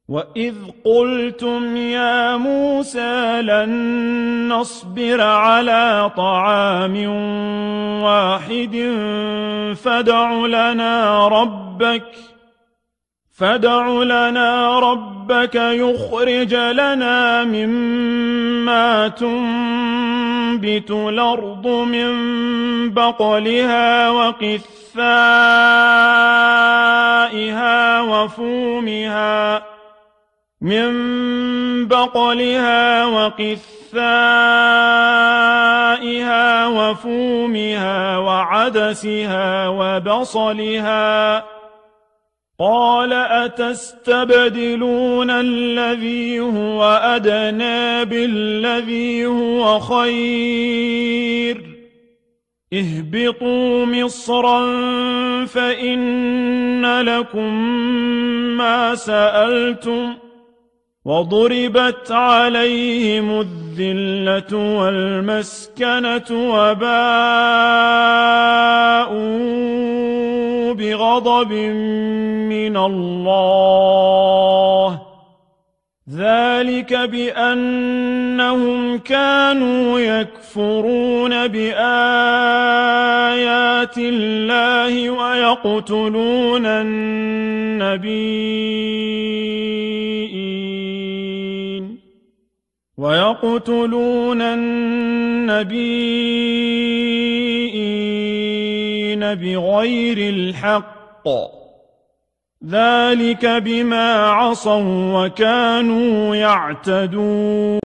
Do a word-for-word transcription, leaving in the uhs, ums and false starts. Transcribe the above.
وَإِذْ قُلْتُمْ يَا مُوسَىٰ لَن نَّصْبِرَ عَلَىٰ طَعَامٍ وَاحِدٍ فَادْعُ لَنَا رَبَّكَ فادع لنا ربك يخرج لنا مما تنبت الأرض من بقلها وقثائها وفومها من بقلها وقثائها وفومها وعدسها وبصلها قال أتستبدلون الذي هو أدنى بالذي هو خير اهبطوا مصرا فإن لكم ما سألتم وضربت عليهم الذلة والمسكنة وباءوا بغضب من الله ذلك بأنهم كانوا يكفرون بآيات الله ويقتلون النبيين ويقتلون النبيين بغير الحق ذلك بما عصوا وكانوا يعتدون